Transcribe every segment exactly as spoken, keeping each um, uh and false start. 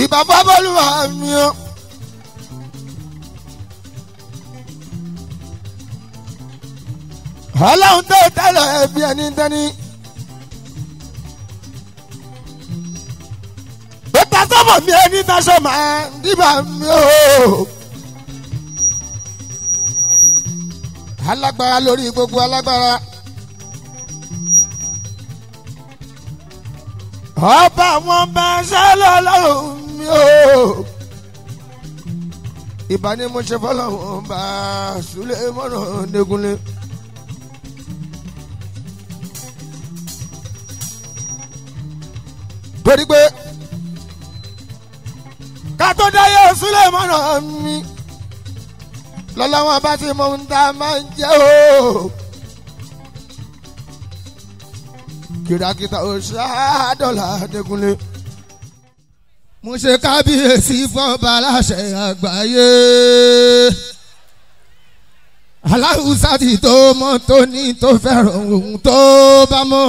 ìbá fábọ́lùwà mi o. ọlọ́run tó tẹ́lẹ̀ ẹbí ẹni tẹ́ni. bẹ́tà sọ́mọ̀ mi ẹni táṣọ máa dìbà mi o. alágbára lórí gbogbo alágbára. ọba wọn bá ṣẹlẹ̀ ọlọ́run mi o. ìbá ni mo ṣe fọlọ́run bá Súlẹ̀ mọ́nà Dékúnlé. torí pé ká tó dáyé Súlẹ̀ mọ́nà mi lọ́lọ́wọ́n bá ti mọ ohun tá a máa ń jẹ́ o. kìràkìtà ò ṣáàdọ̀là Dékúnlé. mo ṣe kábíyèsí fọ́ba aláṣẹ àgbáyé. aláwùsá ti tó mọ́ tó ní tó fẹ́ràn ohun tó bá mọ̀.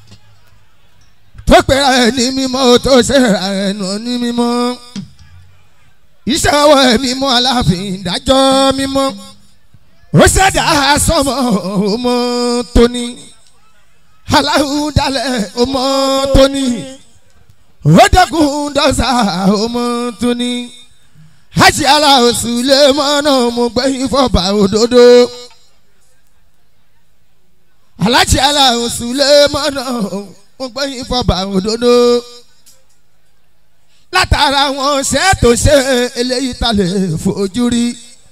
tó pera ẹ̀ ní mímọ́ tó ṣe ra ẹ̀ nù ní mímọ́. iṣẹ́ ọwọ́ ẹ̀ mímọ́ aláàfin ìdájọ́ mímọ́. ó ṣẹ̀dá sọ́mọ́ ọmọ tóní. aláwù dalẹ̀ ọmọ tóní. ó dẹ́kun dọ́sà ọmọ tóní. hajj aláwọ̀ Súlẹ̀ mọ́nà mo gbẹ̀yìn fọ́ba òdodo. alájì aláwọ̀ Súlẹ̀ mọ́nà mo gbẹ̀yìn fọ́ba òdodo. látara wọn ṣètò ṣe eléyìí ta lè fojú rí.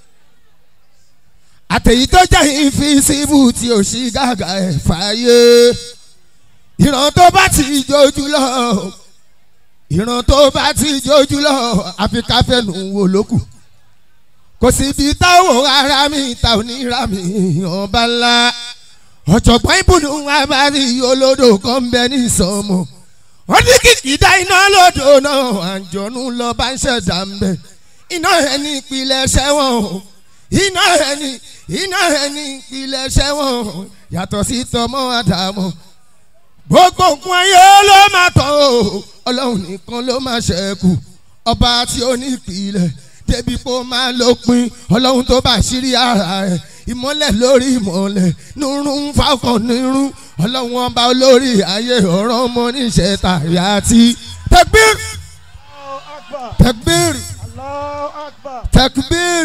àtẹ̀yí tó jẹ́ ìfisíbù tí ò sí gàgà ẹ̀ fàyè. ìran tó bá ti jójú lọ ìran tó bá ti jójú lọ àfi káfẹ́nu wò lókù. kò síbi táwọn ará mi ta onírà mi ọba ńlá. ọ̀jọ̀gbọ́n ìbùnú abárí olódò kan ń bẹ ní ìsọmọ. wọ́n ní kìkì dá iná lódò náà àjọ̀nú lọ bá ń ṣẹ̀dá ń bẹ̀. iná ẹni ìpìlẹ̀ ṣẹ́wọ̀n iná ẹni iná ẹni ìpìlẹ̀ ṣẹ́wọ̀n yàtọ̀ sí tọmọ Ádámù. gbogbo nǹkan ayé ló máa tán o ọlọ́run nìkan ló máa ṣẹ́kù. ọba tí ó ní ìpìlẹ̀ débi kó máa lópin ọlọ́run tó bá ṣírí ara ẹ̀ ìmọ́lẹ̀ lórí ìmọ́lẹ̀ nírun fákàn nírun ọlọ́run ọba olórí ayé ọ̀rọ̀ ọmọ níṣẹ́ tàrí àti tẹ̀gbìr tẹ̀gbìr tẹ̀gbìr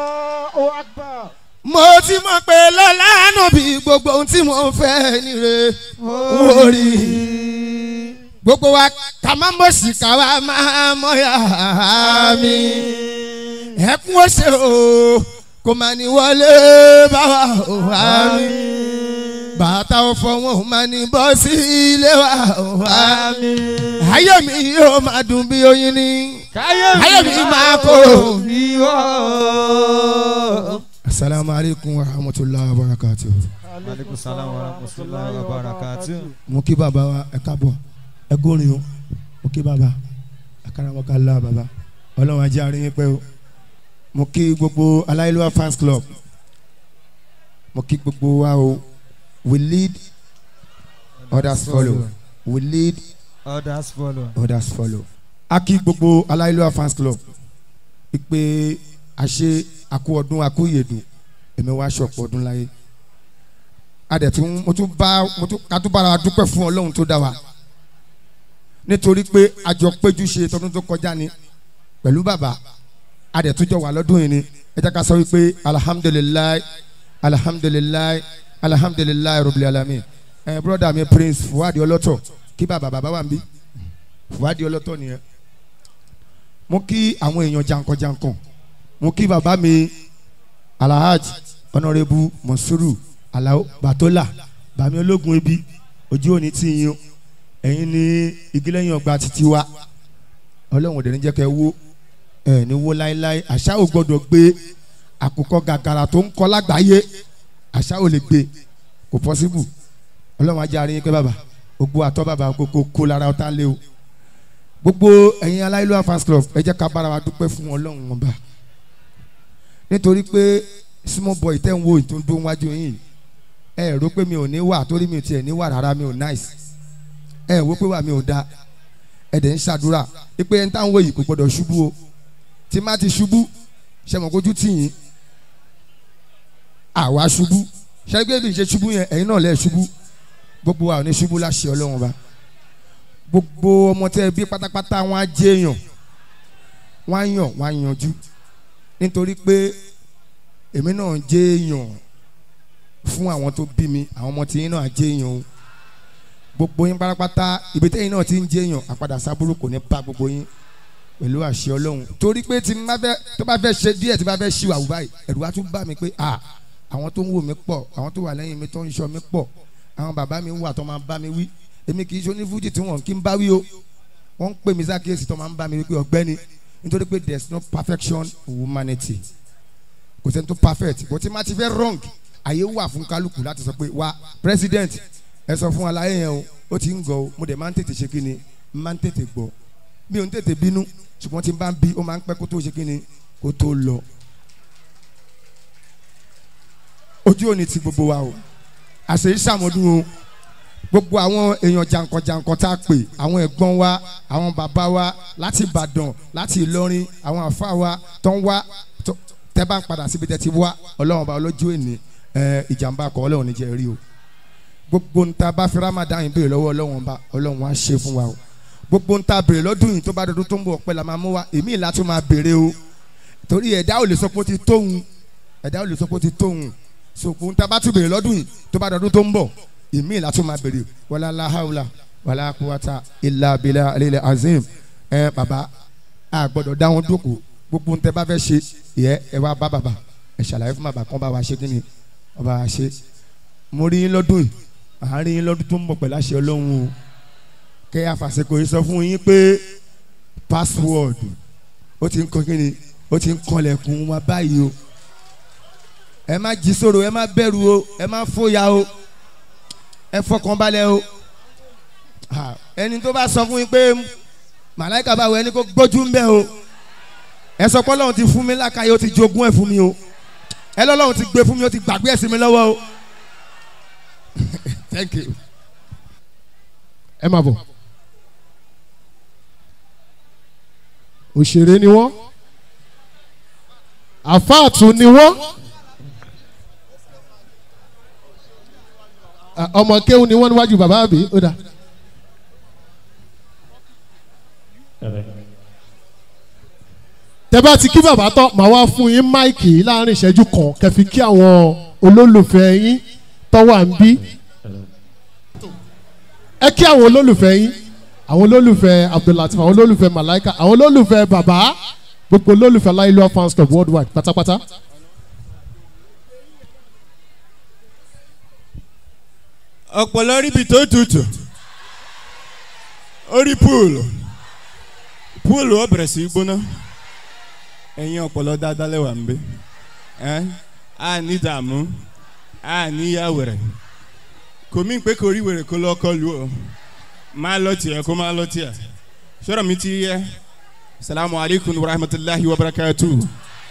mo ti mọ̀ pé lọ́la náà bí gbogbo ohun tí mo fẹ́ nire wò rí gbogbo wa ká má mọ̀ sí ká wa máa mọ̀ yá mi ẹkún ó ṣe o kò má ní wọlé bá wa o àmín bàtà ọ̀fọ̀ wọn ò má ní bọ́ sí ilé wa o àmín ayé mi yóò máa dùn bí oyin ni ayé mi máa kóró bí wọ́n. asalaamu aleykum wa rahmatulahi wa barakatuh. aleykum salaam wa rahmatulahi wa barakatuh. mo kí bàbá wa ẹ káàbọ̀ ẹ górin o mo kí bàbá akaramọ́kànlá bàbá ọlọ́run ajé àárín pẹ́ o mo kí gbogbo Aláìlúwà fans club mo kí gbogbo wa o we lead others follow we lead others follow others follow a kí gbogbo Aláìlúwà fans club pípé àṣe àkú ọdún àkú ìyèdùn èmi wá ṣọ̀pọ̀ ọdún láyé adẹ̀ tí mo tún bá mo tún ká tún bára dúpẹ́ fún ọlọ́run tó dá wa nítorí pé àjọ péjú ṣe tọdún tó kọjá ni pẹ̀lú bàbá adẹ̀túnjọ wà lọ́dún yìí ni ẹ jẹ́ ká sọ wípé alihamudulilayi alihamudulilayi alihamudulilayi rabbil alamin ẹ broda mi prince Fuadi ọlọ́tọ̀ kí bàbá bàbá wà ń bí Fuadi ọlọ́tọ̀ nìyẹn mo kí àwọn èèyàn jankan-jankan mo kí bàbá mi alhaji honorable Monsuru Alao Batola bàmí ológun ebi ojú òní tí yín ẹ̀yin ní igilẹ́yìn ọgbà títí wa ọlọ́run òde ní jẹ́ kẹ́ wó ẹ ní wo láéláé àṣà ò gbọdọ̀ gbé àkùkọ gàgàrà tó ń kọ lágbàáyé àṣà ò lè gbé kò pọ́síbù ọlọ́run ajá rí yín pé bàbá gbogbo àtọ́ bàbá kókó kó lára ọ̀tá lé o gbogbo ẹ̀yin Aláìlúwà fans club ẹ jẹ́ ká bára wa dúpẹ́ fún ọlọ́run ọba nítorí pé small boy tẹ́ ń wo ìtúndó wájú yín ẹ rò pé mi ò ní wà torí mi ò tiẹ̀ ní wà rárá mi ò nice ẹ wò pé wà mi ò da ẹ̀dẹ̀ ń ṣàdúrà pé ẹni táwọn wòye kò gbọdọ̀ ṣubú o tí má ti ṣubú ṣe mọ̀ kójú tì yín àwa ṣubú ṣe gbé bí ṣe ṣubú yẹn ẹ̀yin náà lẹ̀ ṣubú gbogbo wa ò ní ṣubú láṣẹ Ọlọ́run ba gbogbo ọmọ tẹ́ bí pátápátá wọn á jẹ́ èèyàn wọn á yàn wọn á yanjú nítorí pé èmi náà ń jẹ́ èèyàn fún àwọn tó bí mi àwọn ọmọ tí yín náà á jẹ́ èèyàn o gbogbo yín pátápátá ibi tẹ́yìn náà ti ń jẹ́ èèyàn àpadà sábúrú kò ní bá gbogbo yín pẹ̀lú àṣẹ Ọlọ́run torí pé tí má fẹ́ tó bá fẹ́ ṣe díẹ̀ tí bá fẹ́ ṣíwà wù báyìí ẹ̀rù wá tún bá mi pé à àwọn tó ń wò mí pọ̀ àwọn tó wà lẹ́yìn mi tó ń ṣọ́ mi pọ̀ àwọn bàbá mi wà tó máa ń bá mi wí èmi kì í ṣe onífújì tí wọ́n kì í bá wí o wọ́n ń pè mí sákèésì tó máa ń bá mi wí pé ọ̀gbẹ́ni nítorí pé there is no perfection in humanity kò sẹ́ni tó perfect but tí má ti fẹ́ wrong àyè wà fún kálukú láti sọ pé wá president ẹ sọ fún aláyé yẹn o ó ti ń gọ o mo dẹ̀ máa ń tètè ṣe kí ni máa ń tètè gbọ́ mi ò ń tètè bínú ṣùgbọ́n tí n bá ń bí ó máa ń pẹ́ kó tó ṣe kí ni kó tó lọ. ojú òní ti gbogbo wa o àṣẹ ìṣàmọ́dún o gbogbo àwọn èèyàn jàǹkànjàǹkàn tá a pè àwọn ẹ̀gbọ́n wa àwọn bàbá wa láti Ìbàdàn láti Ìlọrin àwọn àfa wa tó ń wá tẹ́ bá ń padà síbi tẹ́ ti wá Ọlọ́run bá ọlọ́jọ́ èní ìjàmbá kọ́ Ọlọ́run ní jẹ́ rí o gbogbo ń ta bá fi Ramadan yìí béèrè lọ́wọ́ Ọlọ́run bá Ọlọ́run wá ṣe fún wa o gbogbo ń ta béèrè lọ́dún yìí tó bá dọdún tó ń bọ̀ ọ̀pẹ la máa mú wa èmi ìlà tó máa béèrè o torí ẹ̀dá ò lè sọ pé ó ti tóun ẹ̀dá ò lè sọ pé ó ti tóun sòkò ń ta bá tún béèrè lọ́dún yìí tó bá dọdún tó ń bọ̀ èmi ìlà tó máa béèrè wàlá láhàúlà wàlá kúwàtà ìlà bìlà àlẹ́lẹ̀ azim ẹ bàbá a gbọ́dọ̀ dá wọn dúkù gbogbo ń tẹ bá fẹ́ ṣe yẹ ẹ wá bá bàbá ẹ ṣàlàyé fún bàbá kan bá wa ṣe kí ni ọba wa ṣe mo rí yín lọ́dún yìí àárín yín lọ́dún tó ń bọ̀ pẹ̀lú àṣẹ Ọlọ́run o kẹ́ àfàṣekò yìí sọ fún yín pé password ó ti ń kọ́ kíni ó ti ń kọlẹ̀kùn wa báyìí o ẹ má jí sòrò ẹ má bẹ̀rù o ẹ má fòyà o ẹ fọkàn balẹ̀ o ẹni tó bá sọ fún yín pé màláìka báwo ẹni kó gbójú ń bẹ o ẹ sọ pé Ọlọ́run ti fún mi lákàyè ó ti jogún ẹ̀ fún mi o ẹ lọ́lọ́run ti gbé fún mi ó ti gbàgbé ẹ̀ sí mi lọ́wọ́ o. Thank you. ẹ máa bọ̀ òṣèré ni wọ́n àfáàtún ni wọ́n ọmọ kéwù ni wọ́n níwájú bàbá àbí ó dà. tẹ́ bá ti kí bàbá tán màá wá fún yín máìkì láàrin ìṣẹ́jú kan kẹfì kí àwọn olólùfẹ́ yín tọ́wọ́ à ń bí ẹ kí àwọn olólùfẹ́ yín àwọn olólùfẹ́ Abdulateef àwọn olólùfẹ́ Malaika àwọn olólùfẹ́ bàbá gbogbo olólùfẹ́ Malaika'S fans club worldwide pátápátá. ọ̀pọ̀lọ́ ríbi tó tutù orí púùlù púùlù ó bẹ̀rẹ̀ sí í gbóná ẹ̀yin ọ̀pọ̀lọ́ dáadáa lẹ́wà ń bẹ ẹ́ a ní dààmú a ní yá wẹ̀rẹ̀ kò mí pé kò rí wèrè kó lọ kọlu o máa lọ tiẹ̀ kó máa lọ tiẹ̀ sọ̀rọ̀ mi ti yẹ salamu alaykum wa rahmatulahi wa barakatuh.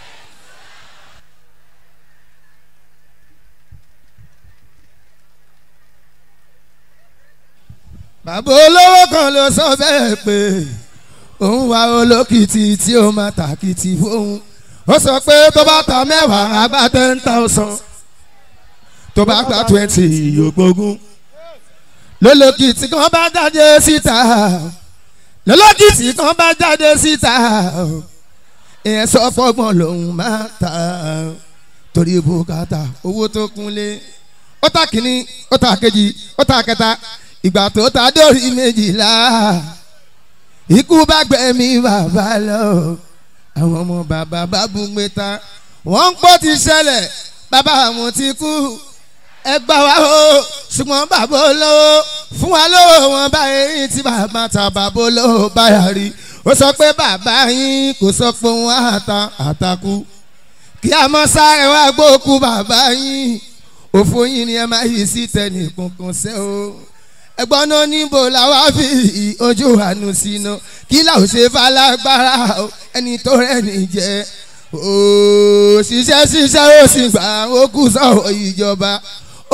bàbá olówó kan ló sọ bẹ́ẹ̀ pé òun wá olókìtì tí ó máa tàkìtì fóun ó sọ pé tó bá ta mẹ́wàá àgbà ten thousand tó bá gba twenty yòókùn lólókìtì kan bá jáde síta lólókìtì kan bá jáde síta ìyẹn sọ fọgbọ́n lòun máa ta torí bùkátà owó tó kúnlé ó ta kìíní ó ta kejì ó ta kẹta ìgbà tó ta dórí méjìlá ikú bá gbẹ̀mí bàbá lọ àwọn ọmọ bàbá bá bú gbẹta wọ́n ń pọ̀ ti ṣẹlẹ̀ bàbá àwọn ti kú ẹ gbà wá o ṣùgbọ́n bàbá olówó fún wa lówó wọn báyìí tí bàbá ta bàbá olówó báyà rí ó sọ pé bàbá yín kò sọ pé òun àtà àtàkù kí a mọ sáré wá gbókù bàbá yín òfò yín ni ẹ máa yí sí tẹnì kankan ṣe o ẹ̀gbọ́n náà níbo la wá fi ojú àánú sínú kí là ó ṣe falágbára ẹni tó rẹ́ni jẹ́ ó ṣiṣẹ́ ṣiṣẹ́ ó sì gbà ó kù sọ̀rọ̀ ìjọba ó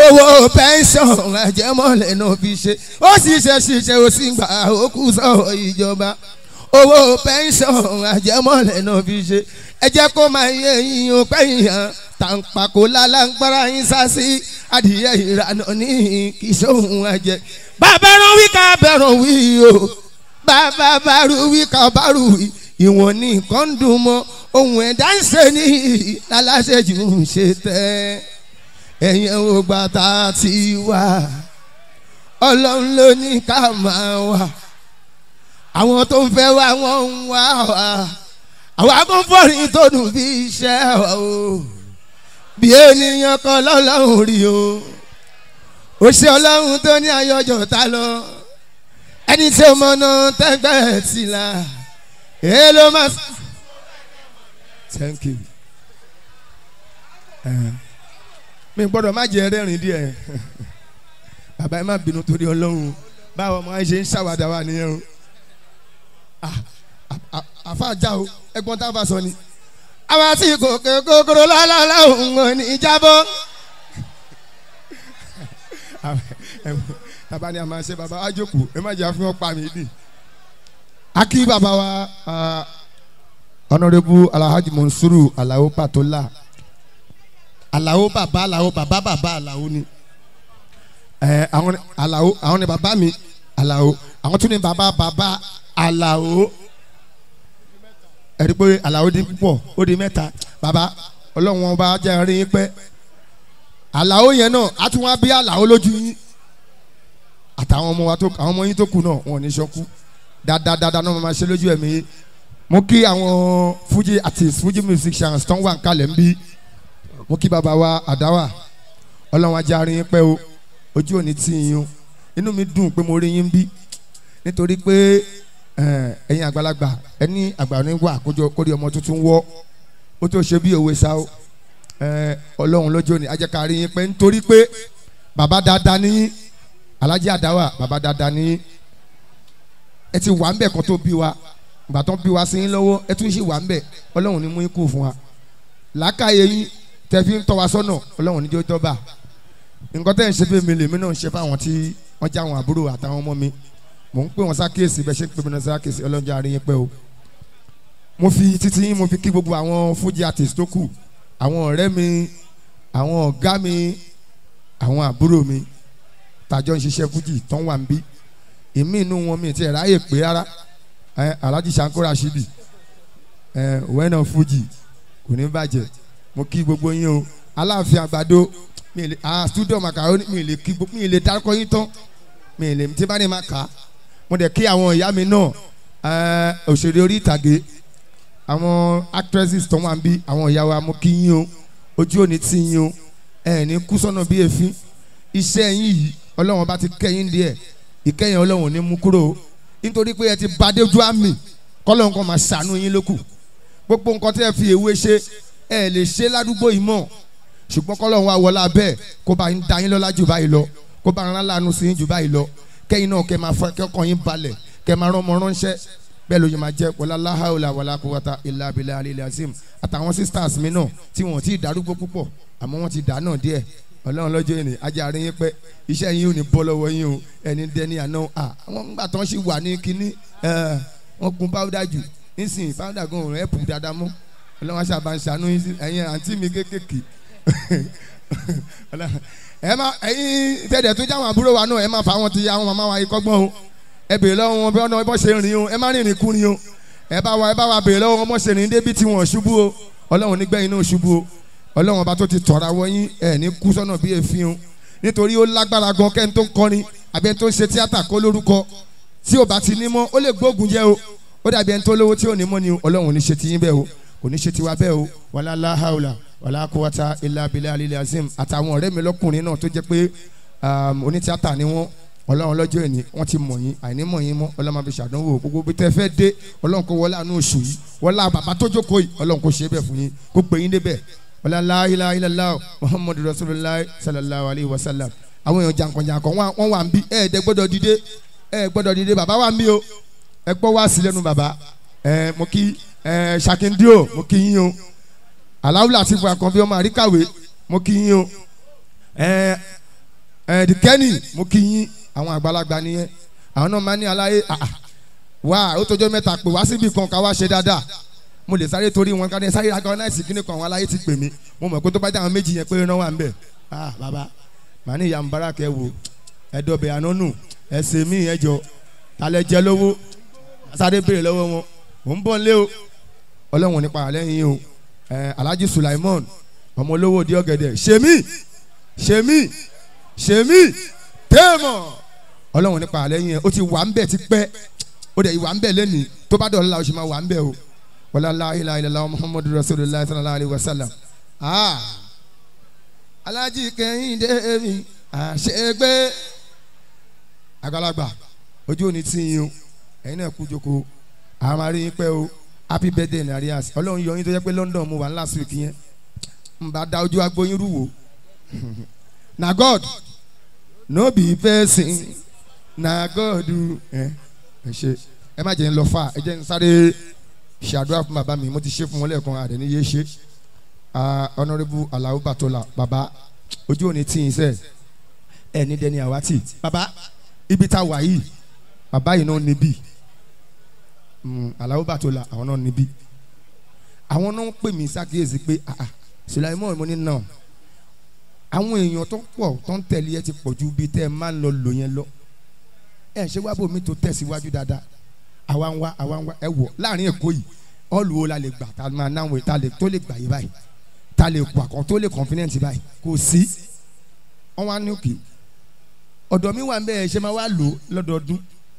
owó pẹ́ńsọ̀n àjẹmọ́lẹ̀ náà fi ṣe ó sì ṣe ṣiṣẹ́ ó sì gbà ó kù sọ̀rọ̀ ìjọba owó pẹ́ńsọ̀n àjẹmọ́lẹ̀ náà fi ṣe ẹ jẹ́ kó máa yẹ yín o pẹ́yìn tàǹpàkò lálágbára yín sá sí adìyẹ ìrànà ní kì í ṣòun àjẹ bàbá rán wí ká bẹ̀rùn wí o bàbá bàrú wí ká bàrú wí ìwọ̀n ní nǹkan dùn mọ́ ohun ẹ̀dá ń ṣe ní aláṣẹ́jù ń ṣe tẹ́ ẹ̀yìn ògbà tá a ti wà ọlọ́run ló ní ká máa wà àwọn tó ń fẹ́ wá wọ́n ń wá wá àwọn akọ́fọ́rin tó dùn bí iṣẹ́ o bí ènìyàn kan lọ́lọ́run rí o ó ṣe ọlọ́run tó ní ayọ̀jọ̀ ta lọ ẹni tí ó mọ̀nà tẹ́gbẹ́ ti la èé ló máa. Thank you. mi gbọ́dọ̀ má jẹ rẹ́rìn díẹ̀ bàbá ẹ má bínú torí ọlọ́run báwo ọmọ ẹ ṣe ń ṣàwádà wà nìyẹn o àfàjà o ẹ̀gbọ́n tá a bá sọ ni àwọn àti ìkòkè kòkòrò lálálá òun ò ní jábọ́ bàbá ni a máa ṣe bàbá wa jókòó ẹ má jẹ́ àfihàn pa mí dì akí bàbá wa honorable alhaji monsuru alao patola alao bàbá alao bàbá bàbá alao ni ẹ àwọn alao àwọn ni bàbá mi alao àwọn tún ni bàbá bàbá alao ẹ̀rí pé alao di púpọ̀ ó di mẹ́ta bàbá ọlọ́run ọba jẹ́ rí pẹ́ alao yẹn náà á tún wá bí alao lójú yín àtàwọn ọmọ wa tó àwọn ọmọ yín tó kù náà wọn ò ní sọkú dáadáa dáadáa náà máa ṣe lójú ẹ̀mí yín mo kí àwọn fuji artists fuji musicians tó ń wà kálẹ̀ ń bí mo kí bàbá wa àdáwà ọlọ́run ajá rí yín pẹ́ o ojú òní tí yín o inú mi dùn pé mo rí yín bí nítorí pé ẹ̀yin àgbàlagbà ẹni àgbà ní wà kójọ kórè ọmọ tuntun wọ́ ó tó ṣe bí òwe sá o ọlọ́run lójú òní ajá ká rí yín pẹ́ nítorí pé bàbá dáadáa ní alájí àdáwà bàbá dáadáa ní ẹ ti wà ń bẹ̀ kan tó bí wa ìgbà tó ń bí wa sí yín lọ́wọ́ ẹ tún ṣì wà ń bẹ̀ ọlọ́run ní mú yín kú fún wa làákàyè yín tẹ́ fi ń tọ́ wa sọ́nà ọlọ́run ní jẹ́ tó bá nǹkan tẹ́ ń ṣe fún mi lèmi náà ń ṣe fáwọn tí wọ́n já àwọn àbúrò àtàwọn ọmọ mi mò ń pè wọ́n sákèsì bẹ́ẹ̀ ṣe ń pè mí náà sákèsì ọlọ́run jẹ́ àárín yín pẹ́ o mo fi títí yín mo fi kí gbogbo àwọn fuji artist tó kù àwọn ọ̀rẹ́ mi àwọn ọ̀gá mi àwọn àbúrò mi tàjọ ń ṣiṣẹ́ fuji tó ń wà ń bí èmi inú wọn mi ti ẹ̀ ráyè pé rárá alhaji Shanko Rashidi wẹ́nà fuji kò ní bàjẹ́ mo kí gbogbo yín o aláàfin àgbàdo mi lè ah studio macaroni mi lè kí gbogbo mi lè dárúkọ yín tán mi lè tí bá ní ma kà á mo dẹ̀ kí àwọn ìyá mi náà òṣèré orí ìtàgé àwọn actresses tó wà ń bí àwọn ìyá wa mo kí yín o ojú òní tí yín o ẹ̀ ní kú sọ́nà bí èéfín iṣẹ́ yín yìí ọlọ́run bá ti kẹ́yìn díẹ̀ ìkẹyìn ọlọ́run ní mú kúrò nítorí pé ẹ ti bá déjú àmì kọ́lọ́run kan máa ṣàánú yín lókù gbogbo nǹkan tí ẹ fi èwe ṣe ẹ lè ṣe ládùúgbò yìí mọ̀ ṣùgbọ́n kọ́lọ́run wá wọlé abẹ́ kó bá ń da yín lọ́lá jù báyìí lọ kó bá ń rán láàánú sí yín jù báyìí lọ kẹ́yìn náà kẹ́ máa fọ kẹ́kọ̀ọ́ yín balẹ̀ kẹ́ máa rán ọmọ ránṣẹ́ bẹ́ẹ̀ ló yẹ máa jẹ́ wọlá láhàólà wàlá quwwata illa billahi alil azim àtàwọn sisters mi náà tí wọ́n ti darúgbó púpọ̀ àmọ́ wọ́n ti dà náà díẹ̀ ọlọ́run lọ́jọ́ yìí ni ajá rí yín pẹ́ iṣẹ́ yín ò ní bọ́ lọ́wọ́ yín o ẹni dẹ́ni àná à wọ́n gbà tán sì wà ní kínní wọ́n gun powder jù nísìnyí powder gan òun ẹ̀pù dáadáa mọ́ ọlọ́run aṣáà bá ń ṣàánú ẹ̀yin àǹtí mi kéékèèké ẹ má ẹ̀yin tẹ̀dẹ̀ tó jáwọn àbúrò wa náà ẹ má fa àwọn ti àwọn màmá wa yìí kọ́gbọ́n o ẹ bèrè lọ́wọ́ wọn bí wọ́n bọ́ ṣe rìn o ẹ má rìnrìn kúrin o ẹ bá wa ẹ bá wa bèrè lọ́wọ́ wọn bọ́ ṣe rìn débi tí wọ́n ṣubú o ọlọ́run nígbẹ̀yìn náà ṣubú o ọlọ́run ọba tó ti tọ̀ra wọ́nyí ẹ̀ ní kú sọ́nà bí èéfín o nítorí ó lágbára gan kẹ́ni tó ń kọrin àbí ẹni tó ń ṣe tíátà kó lórúkọ tí ò bá ti ní mọ́ ó lè gbógun jẹ́ o ó dàbí ẹni tó lówó tí ò ní mọ́ ni ọlọ́run ò ní ṣe tiyín bẹ́ẹ̀ o kò ní ṣe tiwa bẹ́ẹ̀ o wàlá láhàólà wàlá quwwata illa billahi alil azim àtàwọn ọ̀rẹ́ mi lọ́kùnrin náà tó jẹ́ pé onítíátà ni wọ́n ọlọ́run lọ́jọ́ ìní wọ́n ti mọ̀ yín àìní mọ̀ yín mọ́ ọlọ́run máa fi ṣàdánwò gbogbo bí tẹ́ fẹ́ dé ọlọ́run kó wọlé àánú oṣù yìí wọlé bàbá tó jókòó yìí ọlọ́run kó ṣe é bẹ́ẹ̀ fún yín kó gbé yín débẹ̀ wala la ilaha illallah muhammadu rasulillah sallallahu alayhi wa sallam àwọn èèyàn jankan-jankan wọ́n wà ń bí ẹ ẹ̀ẹ́dẹ́ gbọ́dọ̀ dìde ẹ gbọ́dọ̀ dìde bàbá wà ń bí o ẹ gbọ́ wá sí lẹ́nu bàbá ẹ mo kí ẹ ṣàkíndíò mo kí yín o aláwùlà àti ìfọ̀ àkànbí ọmọ àríkàwé mo kí yín o ẹ ẹ̀ dìkẹ́nì mo kí yín àwọn àgbàlagbà nìyẹn àwọn náà máa ní aláyé wá ó tọjọ́ mẹ́ta pé wá síbi kan ká wá ṣe dáadáa mo lè sáré torí wọn ká ní sáré agọ́náìsì kíní kan àwọn aláyé ti pè mí mo mọ̀ pé tó bá dé àwọn méjì yẹn pé náà wà ń bẹ̀ ah bàbá màá ní ìyá Mubarak ẹ wò ẹ̀dọ̀bẹ̀ ànánù ẹ̀sẹ̀ mi ẹ̀jọ̀ talẹ̀ jẹ́ lówó sáré béèrè lọ́wọ́ wọn mò ń bọ̀ lé o ọlọ́run nípa àlẹ́yìn o Alhaji Sulaimon ọmọ olówó di ọ̀gẹ̀dẹ̀ ṣèmí ṣèmí ṣèmí téèmọ̀ ọlọ́run nípa àlẹ́yìn ẹ̀ ó ti wà ń bẹ̀ ti pẹ́ ó dẹ̀ ìwà ń bẹ̀ lẹ́nìí tó bá dọ̀ọ́lá o ṣe máa wà ń bẹ̀ o wàlá la ilaha illallah Muhammadu Rasulullah sallallahu alayhi wa sallam ah Alhaji Kẹ́hìndé mi àṣegbé àgbàlagbà ojú òní tí yín o ẹ̀yin náà kú jókòó àmàrí yín pẹ́ o happy birthday ní arias ọlọ́run yọ yín tó jẹ́ pé London mo wà ní last week yẹn n bá da ojú agbóyin rú wò na God no be person na God ẹ ẹ ṣe ẹ má jẹ́ ń lọ fà ẹ jẹ́ ń sáré ṣàdúrà fún bàbá mi mo ti ṣe fún wọn lẹ́ẹ̀kan àdẹ̀ní yé ṣe honourable Alao Batola bàbá ojú òní tí yín sẹ́ ẹ ní dẹni àwátì bàbá ibi tá a wà yìí bàbá yìí náà níbí Alao Batola àwọn náà níbí àwọn náà ń pè mí sákìyèsí pé ah Sulaimon mo ní náà àwọn èèyàn tó pọ̀ tó ń tẹ̀lé ẹ ti pọ̀ ju bí tẹ́ ẹ máa ń lọ lò yẹn lọ ẹ ṣé wá bò mí tó tẹ̀síwájú dáadáa àwa ń wá àwa ń wá ẹ wọ̀ láàrin Èkó yìí ọ̀lù wo la lè gbà tá a máa náwó tá a lè tó lè gbà yìí báyìí tá a lè kó àkàn tó lè confident báyìí kò sí wọ́n wá ní òkè ọ̀dọ̀ mi wà ń bẹ́ẹ̀ ṣe máa wá lò lọ́dọọdún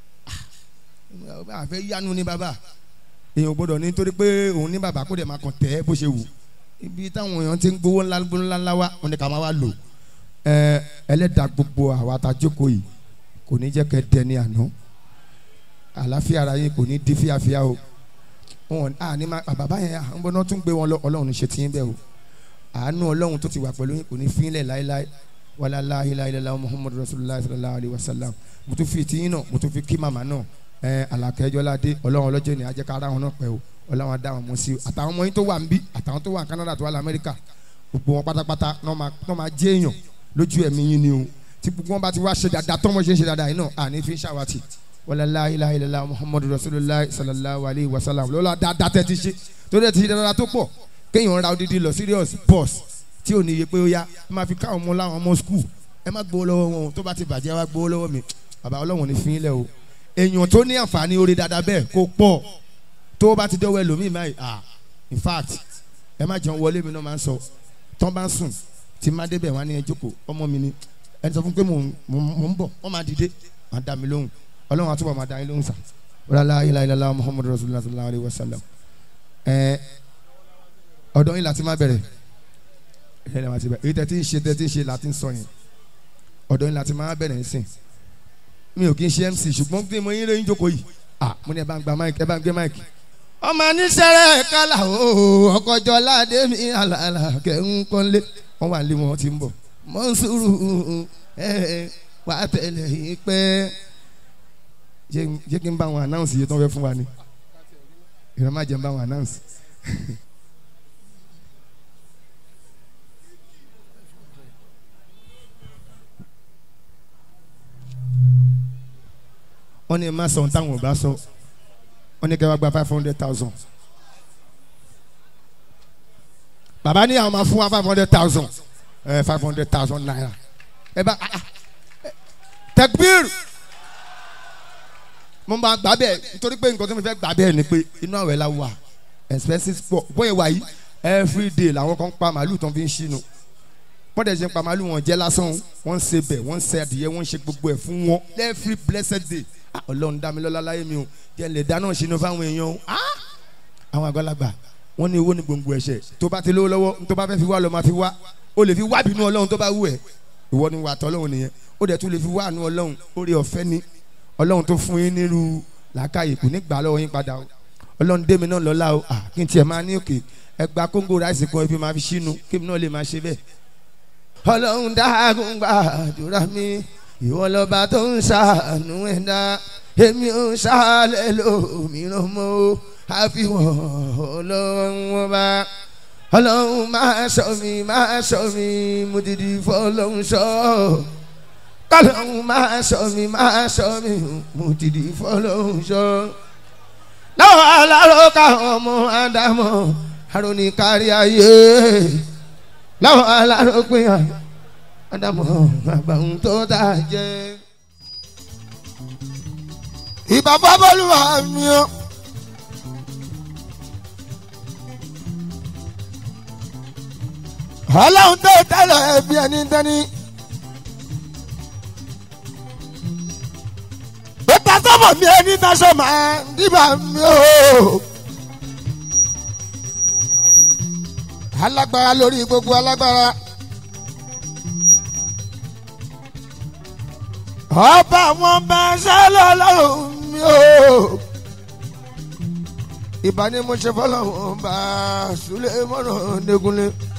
àfẹ́ yánu ní bàbá èèyàn gbọ́dọ̀ ní torí pé òun ní bàbá kó dẹ̀ máa kàn tẹ́ bó ṣe wù ibi táwọn èèyàn ti ń gbowó ńlá ńlá ńlá wá wọn ni ká máa wá lò ẹ ẹlẹ́dàá gbogbo àwa tá a jókòó yìí kò ní jẹ́ kẹ́ dẹni àná àlàáfíà ara yín kò ní di fíafíà o wọn à ní ma bàbá yẹn à ń bọ́ náà tún gbé wọn lọ ọlọ́run ṣe ti ń bẹ̀ o àánú ọlọ́run tó ti wà pẹ̀lú yín kò ní fínlẹ̀ láéláé wàlá la ilaha illallah Muhammadu Rasulullah sallallahu alayhi wa sallam mo tún fi tiyín náà mo tún fi kí màmá náà ẹ alakẹjọládé ọlọ́run ọlọ́jọ́ ni ajẹ́ ká ara wọn náà pẹ́ o ọlọ́run adá wọn mọ̀ sí o àtàwọn ọmọ yín tó wà ń bí àtàwọn tó wà ní Canada tó wà ní Amẹ́ríkà gbogbo wọn pátápátá náà máa jẹ́ èèyàn lójú ẹ̀mí yín ni o tí gbogbo wọn bá ti wá ṣe dáadáa tọ́mọ ṣe ń ṣe dáadáa yìí náà àní fi ń ṣàwátì wàlá la ilaha illallah Muhammadu Rasulullah sallallahu alayhi wa sallam lọ́la dáadáa tẹ́ ti ṣe tó dẹ̀ ti ṣe dáadáa tó pọ̀ kéèyàn ra odidi lọ serious boss tí ò ní iye pé ó yá ẹ máa fi káwọn ọmọ láwọn ọmọ school ẹ má gbowó lọ́wọ́ wọn tó bá ti bàjẹ́ wá gbowó lọ́wọ́ mi bàbá ọlọ́run ní fín lẹ̀ o èèyàn tó ní àǹfààní orí dáadáa bẹ́ẹ̀ kó pọ̀ tó bá ti dọ́wọ́ ẹlòmíì máa ah in fact ẹ má jẹun wọlé mi náà máa ń sọ tán bá ń sùn tí má débẹ̀ wá ní ẹ jókòó ọmọ mi ni ẹni sọ fún pé mò ń bọ̀ wọ́n máa dìde máa dá mi lóhùn ọlọ́run àtúbọ̀ máa dá yín lóhùn sà la ilaha illallah Muhammadu Rasulullah sallallahu alayhi wa sallam ẹ ọ̀dọ́ yín láti má bẹ̀rẹ̀ èyí tẹ́ ti ń ṣe tẹ́ ti ń ṣe láti ń sọ yẹn ọ̀dọ́ yín láti má bẹ̀rẹ̀ ń sìn mi ò kí n ṣe M C ṣùgbọ́n bí mo yín lóyún jókòó yìí ah mo ní ẹ bá ń gba mic ẹ bá ń gbé mic. ọmọ oníṣẹ́rẹ́ kálá o ọkọjọ́ ládé mi àlàlà kẹ́hún kọ́lé wọ́n wà nílé wọn ti ń bọ̀ mọ́nsúrù ẹ wà á tẹ̀lé yìí pẹ́ jẹ́ kí n bá wọn announce yìí tó ń fẹ́ fún wa ni ìrọ̀ má jẹ́ n bá wọn announce. wọ́n ní má sọ ohun táwọn ò bá sọ wọ́n ní kẹ́ wá gba five hundred thousand bàbá ní àwọn máa fún wa five hundred thousand ẹ five hundred thousand naira ẹ bá tẹkbír mo máa gbà bẹ́ẹ̀ nítorí pé nǹkan tó mi fẹ́ gbà bẹ́ẹ̀ ni pé inú àwẹ̀ la wà expenses pọ̀ bóyá wà yìí every day làwọn kan pa màálù tó ń fi ń ṣínú wọ́n dẹ̀ ṣe ń pa màálù wọn jẹ́ lásán wọ́n ń ṣe bẹ̀ wọ́n ń ṣe adìyẹ wọ́n ń ṣe gbogbo ẹ̀ fún wọn every blessed day ọlọ́run dá mi lọ́lá láyé mi o jẹ́ lè dáná ṣínú fáwọn èèyàn o àwọn àgbàlagbà wọ́n ní owó ní gbòǹgbò ẹ̀ṣẹ̀ tó bá ti lówó lọ́wọ́ tó bá fẹ́ fi wá lọ máa fi wá o lè fi wá bínú ọlọ́run tó bá wù ẹ́ ìwọ ni wà tọ́ ọlọ́run nìyẹn ó dẹ̀ tún lè fi wá àánú ọlọ́run orí ọ̀fẹ́ ni ọlọ́run tó fún yín nírú làákàyè kò ní gbà lọ́wọ́ yín padà o ọlọ́run dé mi náà lọ́lá o kí n tiẹ̀ máa ní òkè ẹgbàá kóńgò ráìsì kan ẹbí máa fi ṣínú kí mi náà lè máa ṣe bẹ́ẹ̀. ọlọ́run dáhùn gbàdúrà mi ìwọ lọ́ba tó ń ṣàánú ẹ̀dá èmi ò ṣàlẹ̀ lómìíràn mọ́ àfihàn ọlọ́run ọba ọlọ́run máa ṣọ́ mi máa ṣọ́ mi mo dìdí fọlọ́run ṣọ́ kálọ̀hún máa sọ mi máa sọ mi mo ti di fọlọ́hún sọ. náà aláró káwọn ọmọ ádámọ̀ àròní kárí ayé láwọn aláró pín ádámọ̀ àgbàhùn tó tà jẹ́. ìbàbá bọ́lúwà mi o. ọlọ́run tó tẹ́lẹ̀ ẹbí ẹni tẹ́ni. bẹ́tà sọ́mọ̀ mi ẹni táṣọ máa ń dìbà mi o. alágbára lórí gbogbo alágbára. ọba wọn bá ṣẹlẹ̀ ọlọ́run mi o. ìbá ni mo ṣe fọlọ́run bá Sulemọ́nà Adégúnlé.